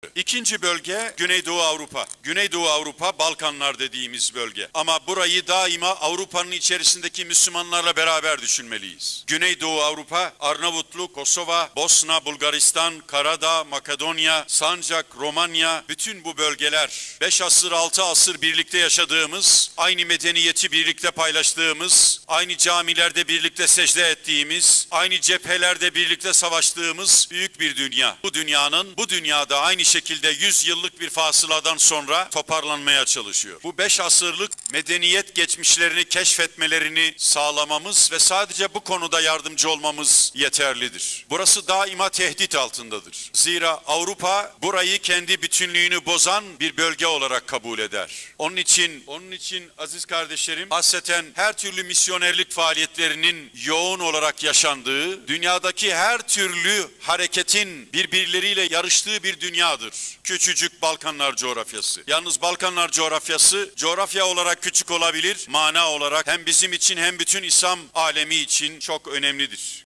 İkinci bölge Güneydoğu Avrupa. Güneydoğu Avrupa, Balkanlar dediğimiz bölge. Ama burayı daima Avrupa'nın içerisindeki Müslümanlarla beraber düşünmeliyiz. Güneydoğu Avrupa, Arnavutluk, Kosova, Bosna, Bulgaristan, Karadağ, Makedonya, Sancak, Romanya, bütün bu bölgeler 5 asır, 6 asır birlikte yaşadığımız, aynı medeniyeti birlikte paylaştığımız, aynı camilerde birlikte secde ettiğimiz, aynı cephelerde birlikte savaştığımız büyük bir dünya. Bu dünyada aynı şekilde 100 yıllık bir fasıladan sonra toparlanmaya çalışıyor. Bu 5 asırlık medeniyet geçmişlerini keşfetmelerini sağlamamız ve sadece bu konuda yardımcı olmamız yeterlidir. Burası daima tehdit altındadır. Zira Avrupa burayı kendi bütünlüğünü bozan bir bölge olarak kabul eder. Onun için aziz kardeşlerim, hasreten her türlü misyonerlik faaliyetlerinin yoğun olarak yaşandığı, dünyadaki her türlü hareketin birbirleriyle yarıştığı bir dünyadır. Küçücük Balkanlar coğrafyası. Yalnız Balkanlar coğrafyası coğrafya olarak küçük olabilir, mana olarak hem bizim için hem bütün İslam alemi için çok önemlidir.